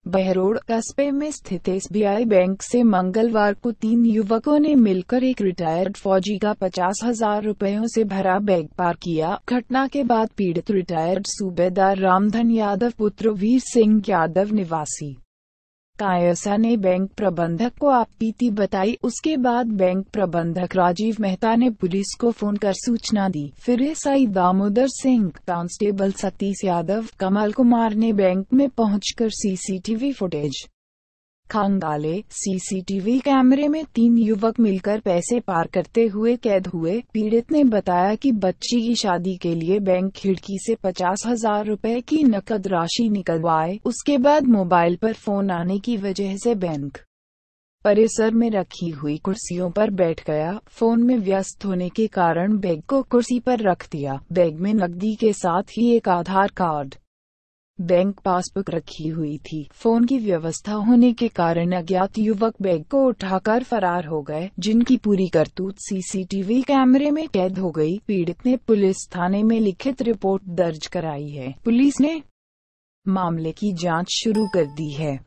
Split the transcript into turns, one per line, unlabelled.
बहरोड कस्बे में स्थित एसबीआई बैंक से मंगलवार को 3 युवकों ने मिलकर एक रिटायर्ड फौजी का 50,000 रुपयों से भरा बैग पार किया। घटना के बाद पीड़ित रिटायर्ड सूबेदार रामधन यादव पुत्र वीर सिंह यादव निवासी कायसा ने बैंक प्रबंधक को आपबीती बताई। उसके बाद बैंक प्रबंधक राजीव मेहता ने पुलिस को फोन कर सूचना दी। फिर एसआई दामोदर सिंह, कांस्टेबल सतीश यादव, कमल कुमार ने बैंक में पहुंचकर सीसीटीवी फुटेज खंगाले। सीसीटीवी कैमरे में 3 युवक मिलकर पैसे पार करते हुए कैद हुए। पीड़ित ने बताया कि बच्ची की शादी के लिए बैंक खिड़की से 50,000 रुपए की नकद राशि निकलवाए। उसके बाद मोबाइल पर फोन आने की वजह से बैंक परिसर में रखी हुई कुर्सियों पर बैठ गया। फोन में व्यस्त होने के कारण बैग को कुर्सी पर रख दिया। बैग में नकदी के साथ ही एक आधार कार्ड, बैंक पासबुक रखी हुई थी। फोन की व्यवस्था होने के कारण अज्ञात युवक बैग को उठाकर फरार हो गए, जिनकी पूरी करतूत सीसीटीवी कैमरे में कैद हो गई। पीड़ित ने पुलिस थाने में लिखित रिपोर्ट दर्ज कराई है। पुलिस ने मामले की जांच शुरू कर दी है।